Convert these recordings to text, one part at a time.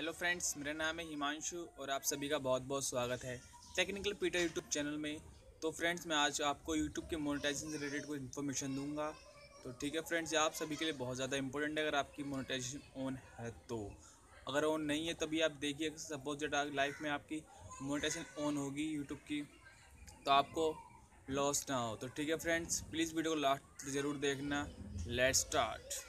Hello friends, मेरा नाम है हिमांशु और आप सभी का बहुत बहुत स्वागत है टेक्निकल पीटर यूट्यूब चैनल में। तो फ्रेंड्स, मैं आज आपको यूट्यूब के मोनेटाइजेशन से रिलेटेड कुछ इन्फॉर्मेशन दूंगा। तो ठीक है फ्रेंड्स, ये आप सभी के लिए बहुत ज़्यादा इंपॉर्टेंट है अगर आपकी मोनेटाइजेशन ऑन है तो। अगर ऑन नहीं है तभी आप देखिए, सपोज दैट लाइफ में आपकी मोनेटाइजेशन ऑन होगी यूट्यूब की तो आपको लॉस ना हो। तो ठीक है फ्रेंड्स, प्लीज़ वीडियो को लास्ट तक ज़रूर देखना। Let's start.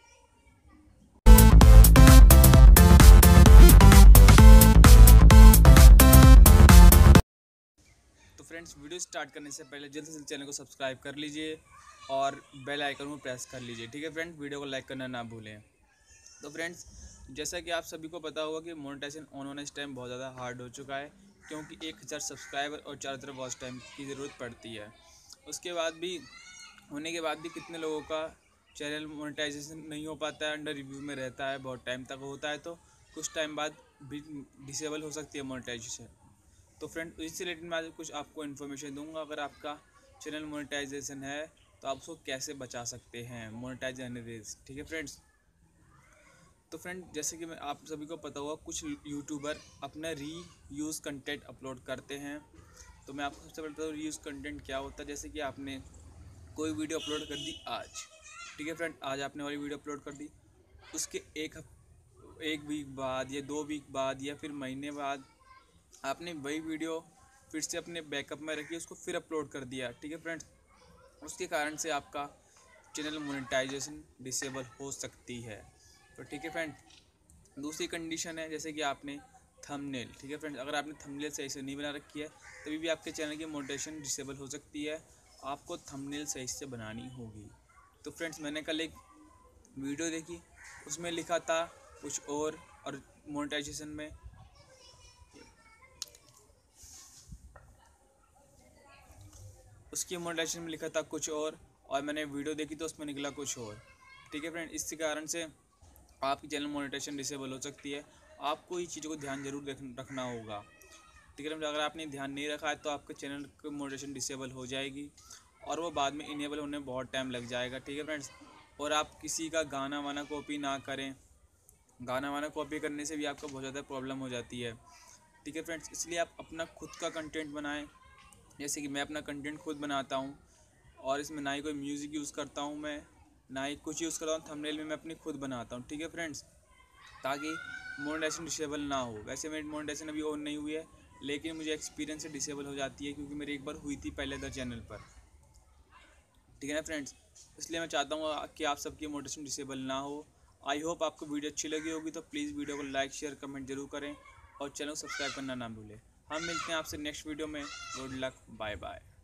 तो फ्रेंड्स, वीडियो स्टार्ट करने से पहले जल्द से जल्द चैनल को सब्सक्राइब कर लीजिए और बेल आइकन को प्रेस कर लीजिए। ठीक है फ्रेंड्स, वीडियो को लाइक करना ना भूलें। तो फ्रेंड्स, जैसा कि आप सभी को पता होगा कि मोनेटाइजेशन ऑन होना इस टाइम बहुत ज़्यादा हार्ड हो चुका है, क्योंकि 1000 सब्सक्राइबर और चारों तरफ वॉच टाइम की ज़रूरत पड़ती है। उसके बाद भी होने के बाद भी कितने लोगों का चैनल मोनेटाइजेशन नहीं हो पाता है, अंडर रिव्यू में रहता है, बहुत टाइम तक होता है, तो कुछ टाइम बाद भी डिसेबल हो सकती है मोनेटाइजेशन। तो फ्रेंड, इससे रिलेटेड मैं आज कुछ आपको इन्फॉर्मेशन दूंगा। अगर आपका चैनल मोनेटाइजेशन है तो आप उसको कैसे बचा सकते हैं, मोनेटाइजेशन रेस। ठीक है फ्रेंड्स। तो फ्रेंड, जैसे कि मैं आप सभी को पता होगा, कुछ यूट्यूबर अपना रीयूज़ कंटेंट अपलोड करते हैं। तो मैं आपको सबसे पहले बताऊँ रीयूज़ कंटेंट क्या होता है। जैसे कि आपने कोई वीडियो अपलोड कर दी आज, ठीक है फ्रेंड, आज आपने वाली वीडियो अपलोड कर दी, उसके एक वीक बाद या 2 वीक बाद या फिर महीने बाद आपने वही वीडियो फिर से अपने बैकअप में रखी, उसको फिर अपलोड कर दिया। ठीक है फ्रेंड्स, उसके कारण से आपका चैनल मोनेटाइजेशन डिसेबल हो सकती है। तो ठीक है फ्रेंड, दूसरी कंडीशन है जैसे कि आपने थंबनेल, ठीक है फ्रेंड्स, अगर आपने थंबनेल सही से नहीं बना रखी है तभी भी आपके चैनल की मोनेटाइजेशन डिसेबल हो सकती है। आपको थंबनेल सही से बनानी होगी। तो फ्रेंड्स, मैंने कल एक वीडियो देखी, उसमें लिखा था कुछ और मोनेटाइजेशन में उसकी मोनेटाइजेशन में लिखा था कुछ और मैंने वीडियो देखी तो उसमें निकला कुछ और। ठीक है फ्रेंड, इसी कारण से आपकी चैनल मोनेटाइजेशन डिसेबल हो सकती है। आपको ये चीज़ों को ध्यान जरूर रखना होगा। ठीक है फ्रेंड, अगर आपने ध्यान नहीं रखा है तो आपके चैनल की मोनेटाइजेशन डिसेबल हो जाएगी और वो बाद में इनेबल होने में बहुत टाइम लग जाएगा। ठीक है फ्रेंड्स, और आप किसी का गाना वाना कॉपी ना करें। गाना वाना कॉपी करने से भी आपको बहुत ज़्यादा प्रॉब्लम हो जाती है। ठीक है फ्रेंड्स, इसलिए आप अपना खुद का कंटेंट बनाएं। जैसे कि मैं अपना कंटेंट खुद बनाता हूँ और इसमें ना ही कोई म्यूज़िक यूज़ करता हूँ, मैं ना ही कुछ यूज़ करता हूँ। थंबनेल में मैं अपनी खुद बनाता हूँ। ठीक है फ्रेंड्स, ताकि मोनेटाइजेशन डिसेबल ना हो। वैसे मेरी मोनेटाइजेशन अभी ऑन नहीं हुई है, लेकिन मुझे एक्सपीरियंस से डिसेबल हो जाती है, क्योंकि मेरी एक बार हुई थी पहले अदर चैनल पर। ठीक है ना फ्रेंड्स, इसलिए मैं चाहता हूँ कि आप सबकी मोनेटाइजेशन डिसेबल ना हो। आई होप आपको वीडियो अच्छी लगी होगी। तो प्लीज़ वीडियो को लाइक शेयर कमेंट जरूर करें और चैनल को सब्सक्राइब करना ना भूलें। हम मिलते हैं आपसे नेक्स्ट वीडियो में। Good luck, bye bye.